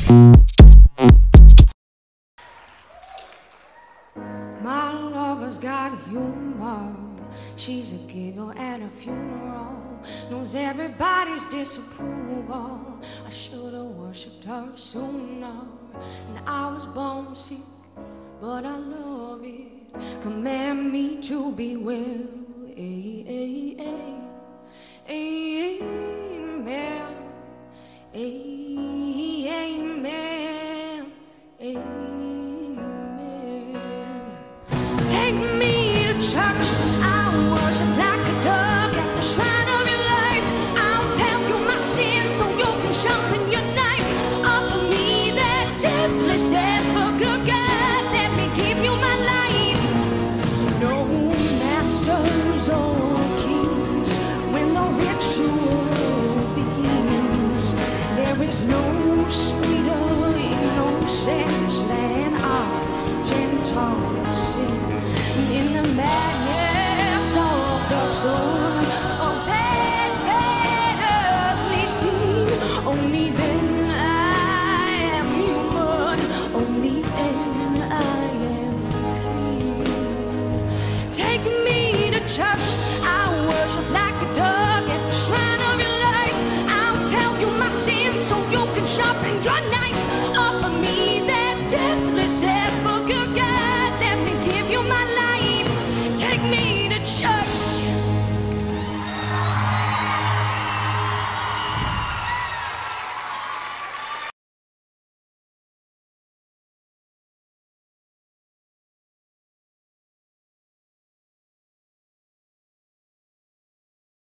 My lover's got humor. She's a giggle at a funeral. Knows everybody's disapproval. I should've worshipped her sooner. And I was born sick, but I love it. Command me to be well. Amen. Amen. Amen. Take me to church. I worship like a dove at the shrine of your lies. I'll tell you my sins so you can sharpen your knife. Offer me that deathless death for good God. Let me give you my life. No masters or kings when the ritual begins. There is no sweeter innocence than our gentle sin. In the madness of the soul of that earthly scene, only then I am human, only then I am clean. Take me to church, I worship like a dove at the shrine of your lies. I'll tell you my sins so you can sharpen your knife.